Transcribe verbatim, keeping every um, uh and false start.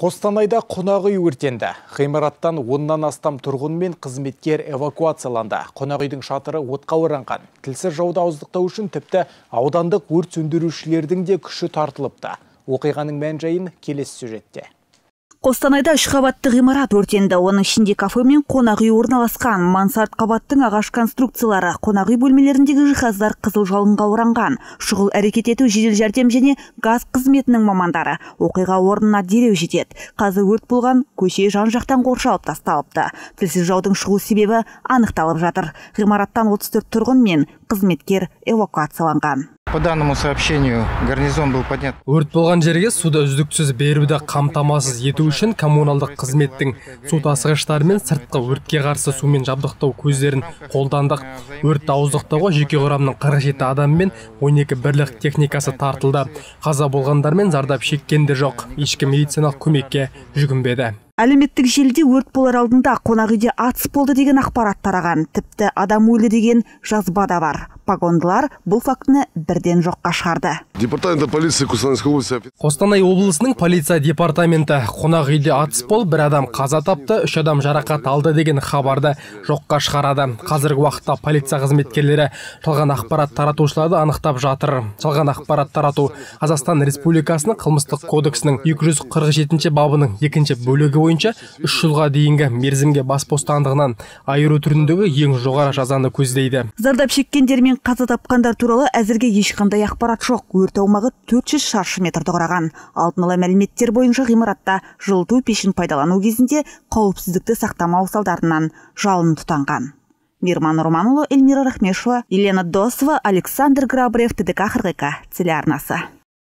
Қостанайда қонақ үй өртенді. Ғимараттан оннан астам тұрғын мен қызметкер эвакуацияланды. Қонақ үйдің шатыры отқа оранған. Тілсіз жауды ауыздықтау үшін тіпті аудандық өрт сөндірушілердің де күші тартылыпты. Оқиғаның мән-жайын келесі сюжетте. Қостанайда үш қабатты ғимарат өртенді. Оның ішінде кафе мен қонақ үй орналасқан. Мансард қабаттың ағаш конструкциялары, қонақ үй бөлмелеріндегі жиһаздар қызыл жалынға оранған. Шұғыл әрекет ету жедел жәрдем және газ қызметінің мамандары оқиға орнына дереу жетеді. Қазір өрт болған көше жан-жақтан қоршалып тасталыпты. Тілсіз жаудың шығу себебі анықталып жатыр. Ғимараттан отыз төрт тұрғын мен қызметкер эвакуацияланған. По данному сообщению гарнизон был поднят. Өрт болған жерге суды үздіксіз беруді қамтамасыз ету үшін коммуналдық қызметтің су тасығыштары мен сыртқы өртке қарсы сумен жабдықтау көздерін қолдандық. Өртті ауыздықтауға жеке құрамның қырық жеті адам мен он екі бірлік техникасы тартылды. Қаза болғандар мен зардап шеккендер жоқ. Ешкім медициналық көмекке жүгінбеді. Әлеуметтік желіде өрт болар алдында қонақ үйде атыс болды деген ақпарат тараған. Тіпті адам өлді деген жазба да бар. Погондылар бұл фактіні бірден жоққа шығарды. Департамент полиции Қостанайской области. Қостанай облысының полиция департаменті қонақ үйде атыс болып, бір адам қаза тапты, үш адам жарақат алды деген хабарды жоққа шығарады. Қазіргі уақытта полиция қызметкерлері жалған ақпарат таратушыларды анықтап жатыр. Жалған ақпарат тарату Қазақстан Республикасының қылмыстық кодексінің екі жүз қырық жетінші бабының екінші бөлігі бойынша үш жылға дейінгі мерзімге бас бостандығынан айыру түріндегі ең жоғары жазаны көздейді. Зардап шеккендер мен қаза тапқандар туралы әзірге ешқандай ақпарат жоқ. Өрт аумағы төрт жүз шаршы метрді құраған. Алдын ала мәліметтер бойынша ғимаратта жылыту пешін пайдалану кезінде қауіпсіздікті сақтамау салдарынан жалын тұтанған. Мирман Романұлы, Эльмира Рахмешева, Елена Досова, Александр Грабарев, ТДК қырық екі телеарнасы.